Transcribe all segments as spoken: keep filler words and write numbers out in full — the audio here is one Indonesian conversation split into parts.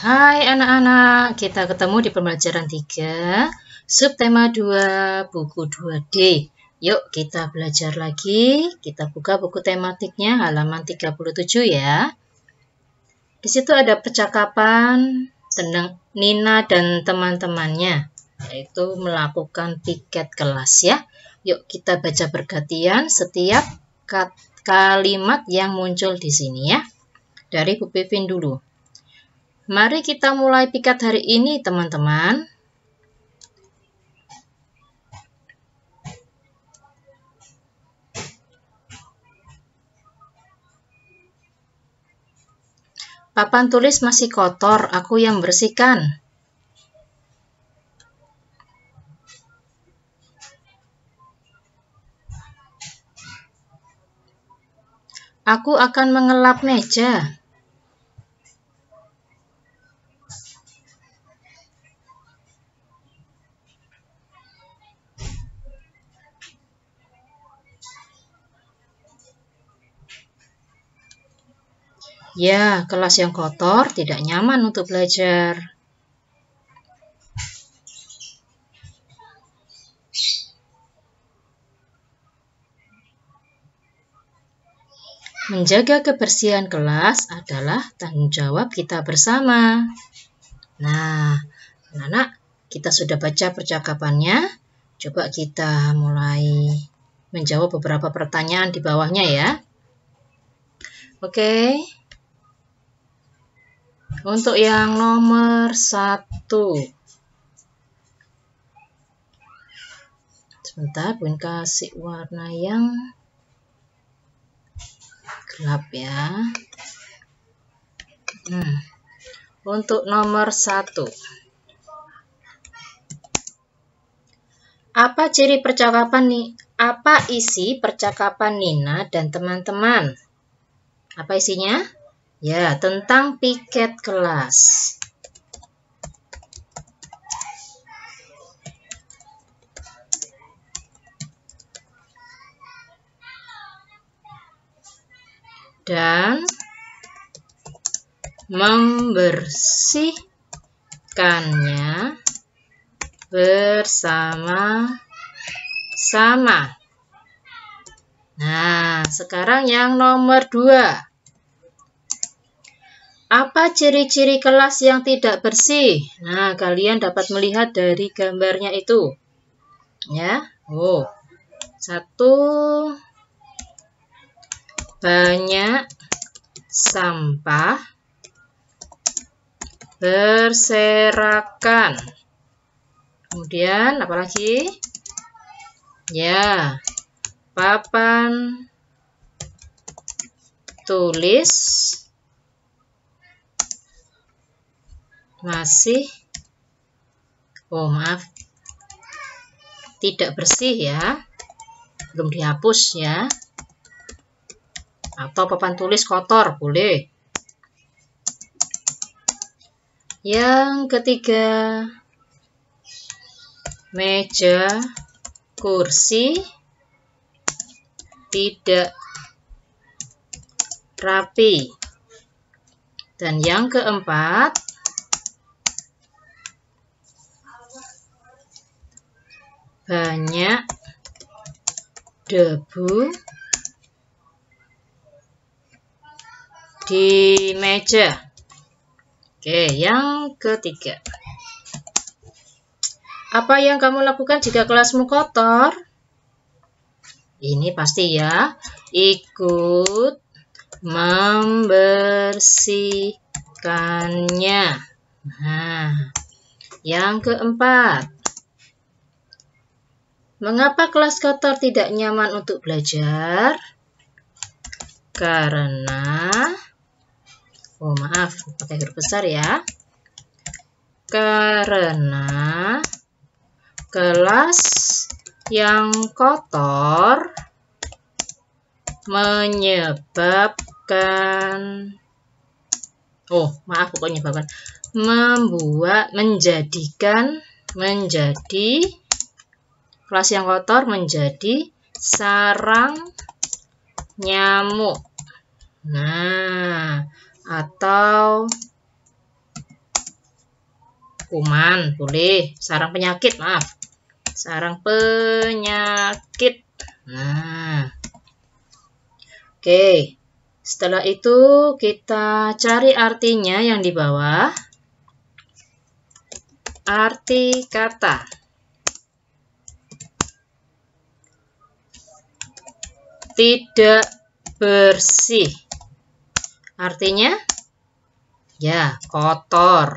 Hai anak-anak, kita ketemu di pembelajaran tiga, subtema dua, buku dua D. Yuk kita belajar lagi, kita buka buku tematiknya halaman tiga puluh tujuh ya. Di situ ada percakapan tentang Nina dan teman-temannya, yaitu melakukan piket kelas ya. Yuk kita baca bergantian setiap kalimat yang muncul di sini ya. Dari Bu Pipin dulu. Mari kita mulai piket hari ini, teman-teman. Papan tulis masih kotor, aku yang bersihkan. Aku akan mengelap meja. Ya, kelas yang kotor tidak nyaman untuk belajar. Menjaga kebersihan kelas adalah tanggung jawab kita bersama. Nah, anak-anak, kita sudah baca percakapannya. Coba kita mulai menjawab beberapa pertanyaan di bawahnya ya. Oke. Untuk yang nomor satu. Sebentar, Bun kasih warna yang gelap ya. Hmm. Untuk nomor satu. Apa ciri percakapan nih? Apa isi percakapan Nina dan teman-teman? Apa isinya? Ya, tentang piket kelas. Dan membersihkannya bersama-sama. Nah, sekarang yang nomor dua. Apa ciri-ciri kelas yang tidak bersih? Nah, kalian dapat melihat dari gambarnya itu. Ya, oh, satu, banyak sampah berserakan. Kemudian, apa lagi? Ya, papan tulis masih, oh maaf, tidak bersih ya, belum dihapus ya, atau papan tulis kotor, boleh. Yang ketiga, meja, kursi tidak rapi. Dan yang keempat, banyak debu di meja. Oke, yang ketiga. Apa yang kamu lakukan jika kelasmu kotor? Ini pasti ya, ikut membersihkannya. Nah, yang keempat. Mengapa kelas kotor tidak nyaman untuk belajar? Karena, oh maaf, pakai huruf besar ya. Karena kelas yang kotor menyebabkan, oh maaf pokoknya menyebabkan, membuat, menjadikan, menjadi, kelas yang kotor menjadi sarang nyamuk. Nah, atau kuman, boleh. Sarang penyakit, maaf. Sarang penyakit. Nah. Oke. Setelah itu kita cari artinya yang di bawah. Arti kata. Tidak bersih. Artinya ya, kotor.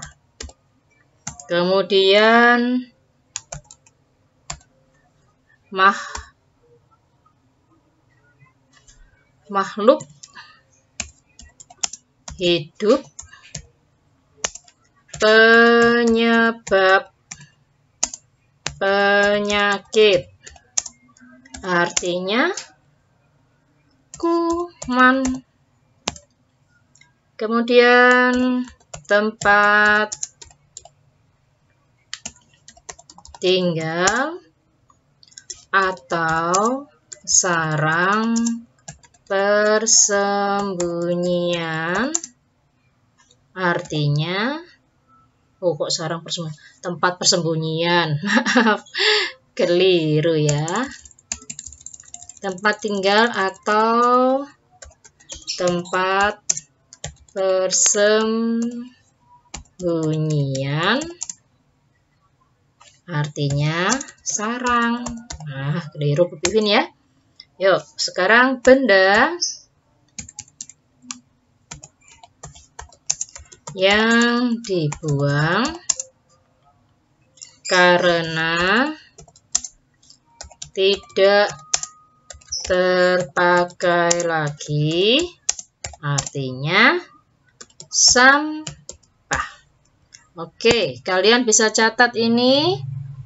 Kemudian mah makhluk hidup penyebab penyakit. Artinya kuman. Kemudian tempat tinggal atau sarang persembunyian. Artinya, oh kok sarang persembunyian? Tempat persembunyian. Maaf, keliru ya. Tempat tinggal atau tempat persembunyian artinya sarang. Nah, keliru Bu Pipin ya. Yuk, sekarang benda yang dibuang karena tidak terpakai lagi artinya sampah. Oke, kalian bisa catat ini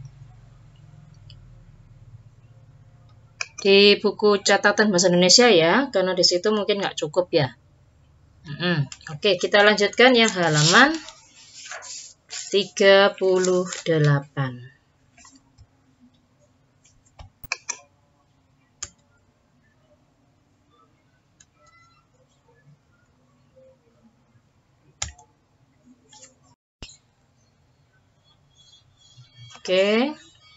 di buku catatan bahasa Indonesia ya, karena di situ mungkin nggak cukup ya. Hmm, Oke, kita lanjutkan yang halaman tiga puluh delapan. Oke.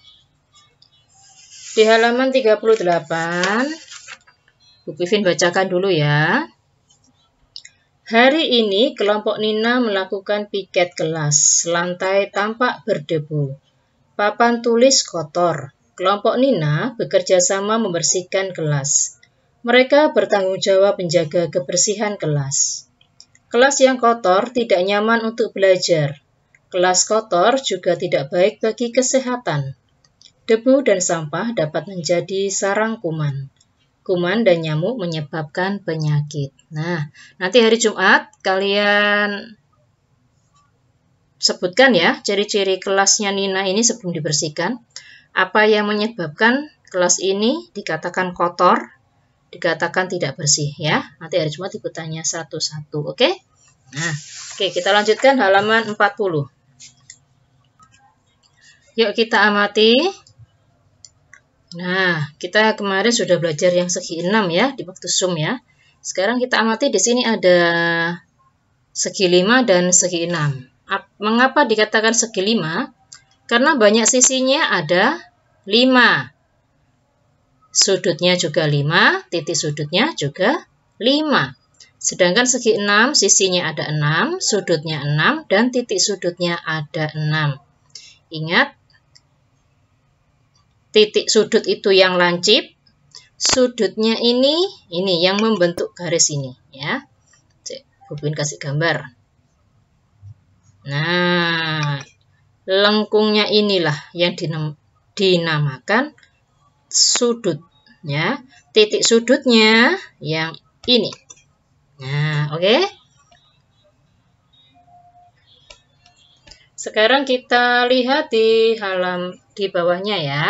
Di halaman tiga puluh delapan, Bu Pipin bacakan dulu ya. Hari ini kelompok Nina melakukan piket kelas. Lantai tampak berdebu. Papan tulis kotor. Kelompok Nina bekerja sama membersihkan kelas. Mereka bertanggung jawab menjaga kebersihan kelas. Kelas yang kotor tidak nyaman untuk belajar. Kelas kotor juga tidak baik bagi kesehatan. Debu dan sampah dapat menjadi sarang kuman. Kuman dan nyamuk menyebabkan penyakit. Nah, nanti hari Jumat kalian sebutkan ya ciri-ciri kelasnya Nina ini sebelum dibersihkan. Apa yang menyebabkan kelas ini dikatakan kotor, dikatakan tidak bersih ya. Nanti hari Jumat ikut tanya satu-satu, oke? Nah, oke kita lanjutkan halaman empat puluh. Yuk kita amati. Nah, kita kemarin sudah belajar yang segi enam ya di waktu Zoom ya. Sekarang kita amati di sini ada segi lima dan segi enam. Mengapa dikatakan segi lima? Karena banyak sisinya ada lima. Sudutnya juga lima, titik sudutnya juga lima. Sedangkan segi enam, sisinya ada enam, sudutnya enam, dan titik sudutnya ada enam. Ingat, titik sudut itu yang lancip, sudutnya ini, ini yang membentuk garis ini, ya. Bu Pipin kasih gambar. Nah, lengkungnya inilah yang dinamakan sudut, ya. Titik sudutnya yang ini. Nah, oke. Okay? Sekarang kita lihat di halaman di bawahnya ya.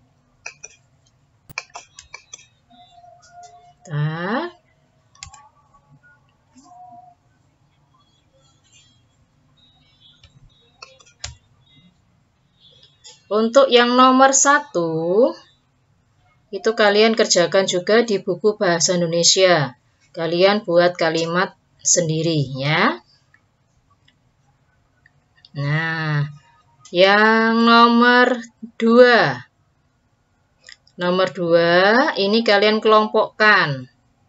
Bentar. Untuk yang nomor satu, itu kalian kerjakan juga di buku Bahasa Indonesia. Kalian buat kalimat sendiri ya. Nah, Yang nomor dua. Nomor dua, ini kalian kelompokkan.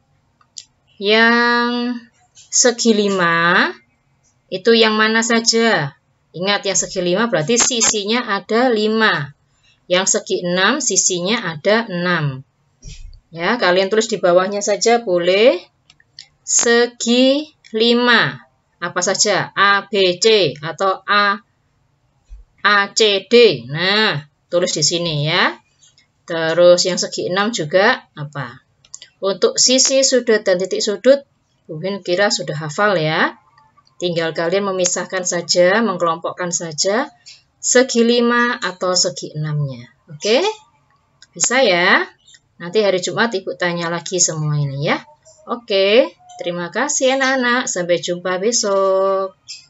Yang segi lima, itu yang mana saja? Ingat, yang segi lima berarti sisinya ada lima. Yang segi enam, sisinya ada enam. Ya, kalian tulis di bawahnya saja boleh. Segi lima. Apa saja? A, B, C, atau A, A, C, D. Nah, tulis di sini ya. Terus yang segi enam juga apa? Untuk sisi sudut dan titik sudut, mungkin kira sudah hafal ya. Tinggal kalian memisahkan saja, mengkelompokkan saja segi lima atau segi enam-nya. Oke? Bisa ya? Nanti hari Jumat Ibu tanya lagi semua ini ya. Oke, terima kasih anak-anak. Sampai jumpa besok.